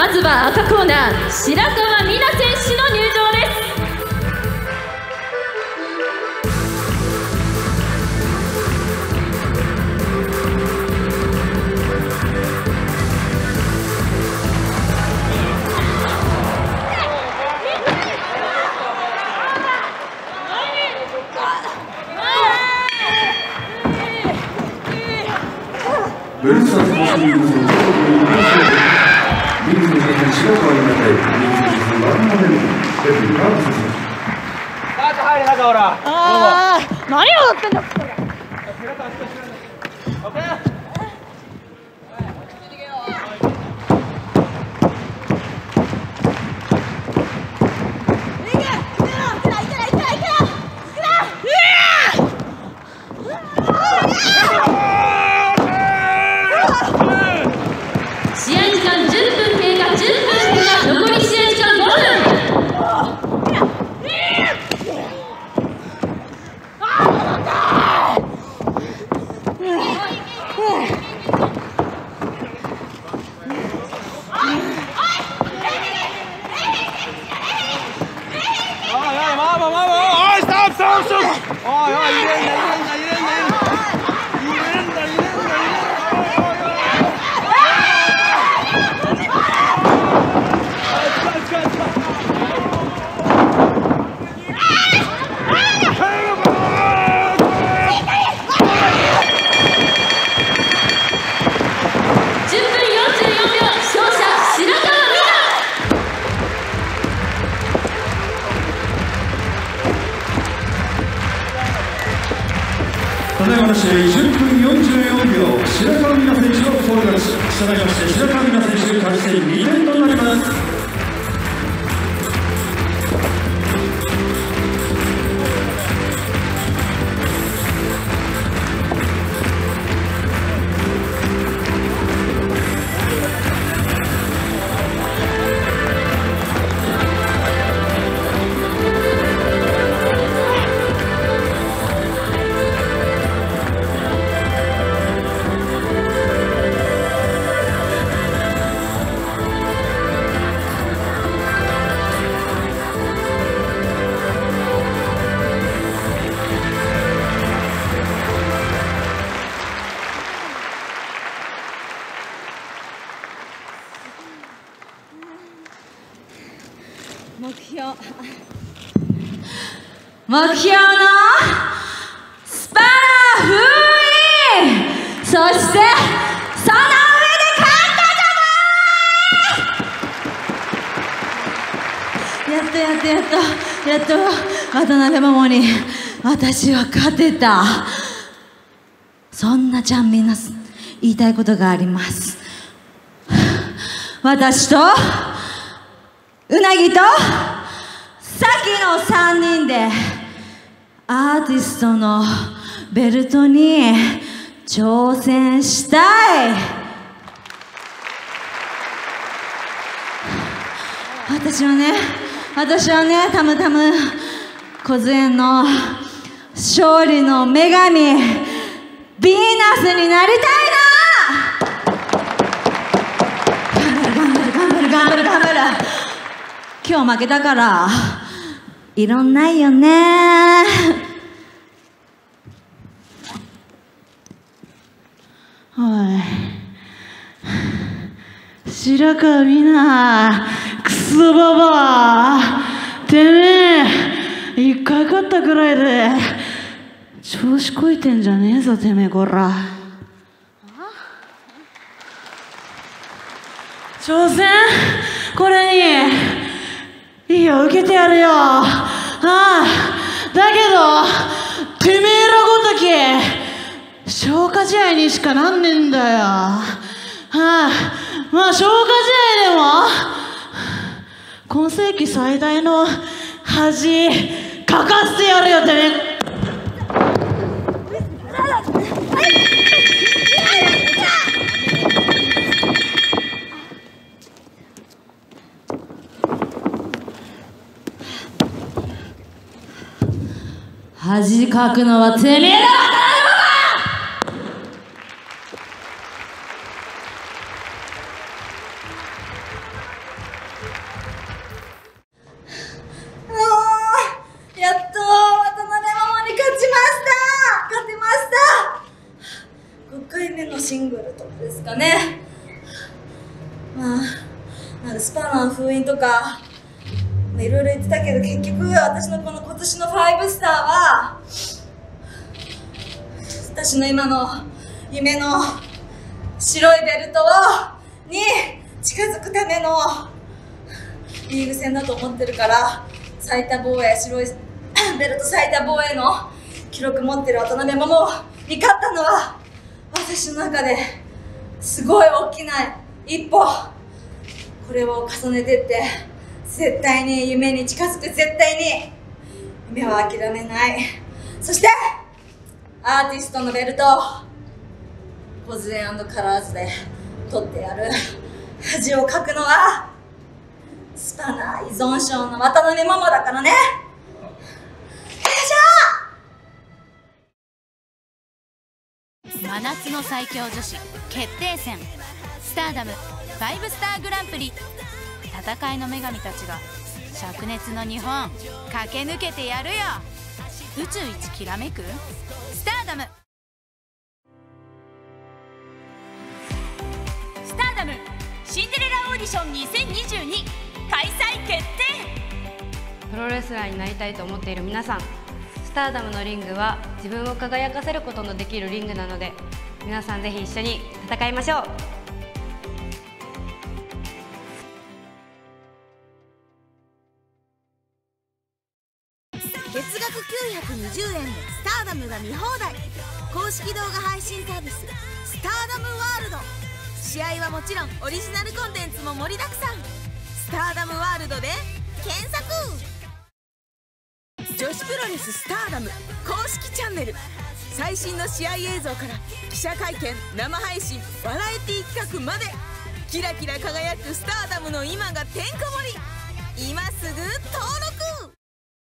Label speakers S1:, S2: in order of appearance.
S1: まずは赤コーナー、白川美奈選手の入場です。
S2: ベルサスポーツリーグのリングの白川になってリングのワンマンレベルカード選手。
S3: 入れ中ほら。
S1: ああ、何をやってんだ。試合時間10分経過、10分経過、残り試合時間5分。
S2: ただいまの試合10分44秒、白川美奈選手のフォール勝ち。したがいまして白川美奈選手勝ち点2点となります。
S1: 目標のスパラ封印、そしてその上で勝ったじゃない。やっと渡辺桃に私は勝てた。そんなちゃんみんな言いたいことがあります。私とうなぎとさきの3人でアーティストのベルトに挑戦したい。私はね、たむたむ梢の勝利の女神ヴィーナスになりたいな。頑張る。今日負けたから異論ないよね。おい、白川美奈、クソババア、てめえ一回勝ったくらいで調子こいてんじゃねえぞ、てめえこら。挑戦これにいいよ、受けてやるよ。だけどてめえらごとき消化試合にしかなんねえんだよ。まあ消化試合でも今世紀最大の恥かかせてやるよ、てめえ。恥かくのはてめえだ。
S4: シングルとかですかね。まあなんかスパナの封印とかいろいろ言ってたけど、結局私のこの今年の5スターは私の今の夢の白いベルトに近づくためのリーグ戦だと思ってるから、最多防衛、白いベルト最多防衛の記録持ってる渡辺桃に勝ったのは私の中ですごい大きな一歩。これを重ねてって絶対に夢に近づく、絶対に夢は諦めない。そしてアーティストのベルトポズエン&カラーズで取ってやる。恥をかくのはスパナー依存症の渡辺桃だからね。よいしょ。
S5: 真夏の最強女子決定戦スターダム5スターグランプリ。戦いの女神たちが灼熱の日本駆け抜けてやるよ。宇宙一きらめくスターダム。スターダムシンデレラオーディション2022開催決定。
S6: プロレスラーになりたいと思っている皆さん、スターダムのリングは自分を輝かせることのできるリングなので、皆さんぜひ一緒に戦いましょう。
S7: 月額920円でスターダムが見放題。公式動画配信サービススターダムワールド。試合はもちろんオリジナルコンテンツも盛りだくさん。スターダムワールドで検索。女子プロレススターダム公式チャンネル、最新の試合映像から記者会見、生配信、バラエティ企画まで、キラキラ輝くスターダムの今がてんこ盛り。今すぐ登録。